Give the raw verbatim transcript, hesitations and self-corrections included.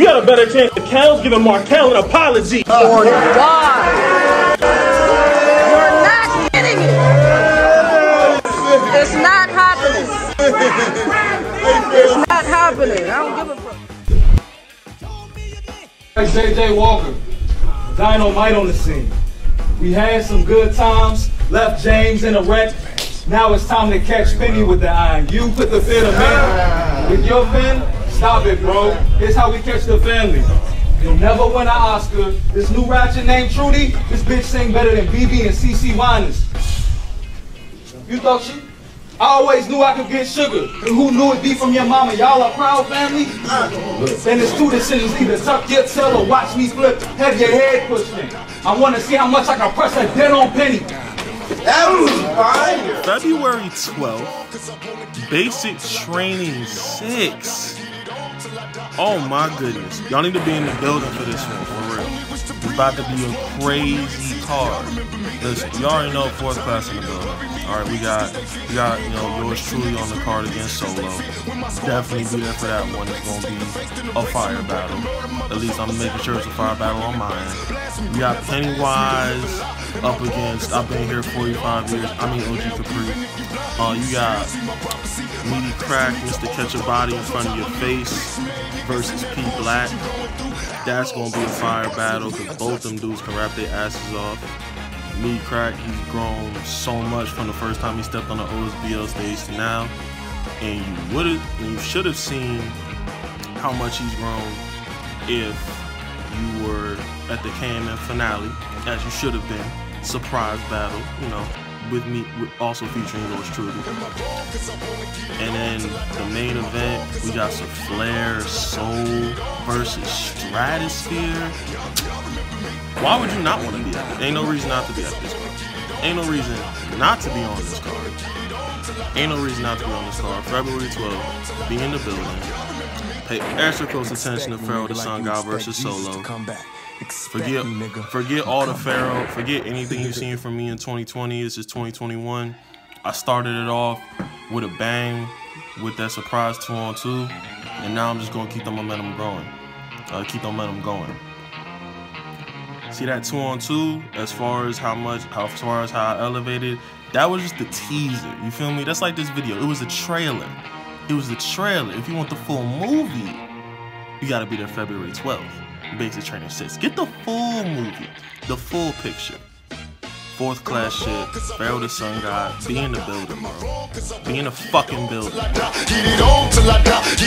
you got a better chance of Cal's giving Markel an apology. Oh, God. You're not getting it. It's not happening. It's not happening. I don't give a fuck. Hey, J J Walker, Dynamite on the scene. We had some good times, left James in a wreck. Now it's time to catch Finney with the iron. You put the fin of man with your fin. Stop it, bro. It's how we catch the family. You'll never win an Oscar. This new ratchet named Trudy, this bitch sing better than B B and C C Winans. You thought she? I always knew I could get sugar. And who knew it'd be from your mama? Y'all a proud family? Then it's two decisions, either tuck your tail or watch me flip. Have your head pushed in. I want to see how much I can press a dent on Penny. That was fire. February twelfth, Basic Training six. Oh my goodness. Y'all need to be in the building for this one, for real. It's about to be a crazy card. Listen, you already know fourth class in the building. Alright, we got, we got, you know, yours truly on the card against Solo. Definitely be there for that one. It's going to be a fire battle. At least I'm making sure it's a fire battle on my end. We got Pennywise up against, I've been here forty-five years, I mean O G Capri. Uh, you got Meaty Crack, Mister Catch a Body in front of your face versus P Black. That's going to be a fire battle because both them dudes can rap their asses off. Meaty Crack, he's grown so much from the first time he stepped on the O S B L stage to now. And you would have, you should have seen how much he's grown if you were at the K M F finale, as you should have been. Surprise battle, you know, with me, with also featuring yours truly. And then the main event, we got some Flair Soul versus Stratosphere. Why would you not want to be at this? Ain't no reason not to be at this card. Ain't no reason not to be on this card. Ain't no reason not to be on this card. February twelfth, be in the building. Pay extra close attention to Pharaoh the Sun God versus Solo. Forget, forget all the Pharaoh. Forget anything you've seen from me in twenty twenty. This is twenty twenty-one. I started it off with a bang with that surprise two on two, and now I'm just gonna keep the momentum going. Uh, keep the momentum going. See that two on two? As far as how much, how as far as how I elevated, that was just the teaser. You feel me? That's like this video. It was a trailer. It was the trailer. If you want the full movie, you gotta be there February twelfth. Basic Training six. Get the full movie, the full picture. Fourth class shit. Pharaoh the Sun God. Be in the building, bro. Be in the fucking building.